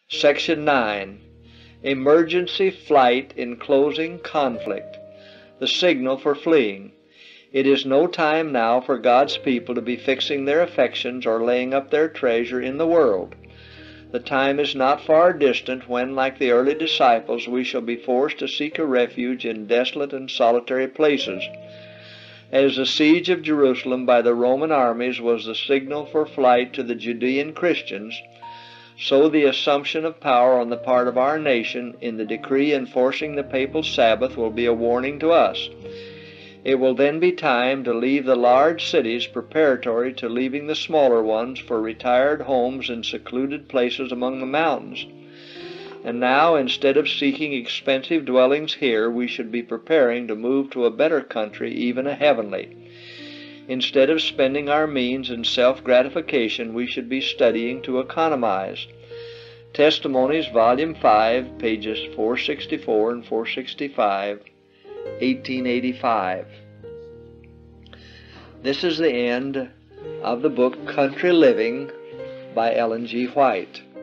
Section 9. Emergency flight in closing conflict. The signal for fleeing. It is no time now for God's people to be fixing their affections or laying up their treasure in the world. The time is not far distant when, like the early disciples, we shall be forced to seek a refuge in desolate and solitary places. As the siege of Jerusalem by the Roman armies was the signal for flight to the Judean Christians, so the assumption of power on the part of our nation in the decree enforcing the papal Sabbath will be a warning to us. It will then be time to leave the large cities preparatory to leaving the smaller ones for retired homes in secluded places among the mountains. And now, instead of seeking expensive dwellings here, we should be preparing to move to a better country, even a heavenly. Instead of spending our means in self-gratification, we should be studying to economize. Testimonies, Volume 5, pages 464 and 465, 1885. This is the end of the book Country Living by Ellen G. White.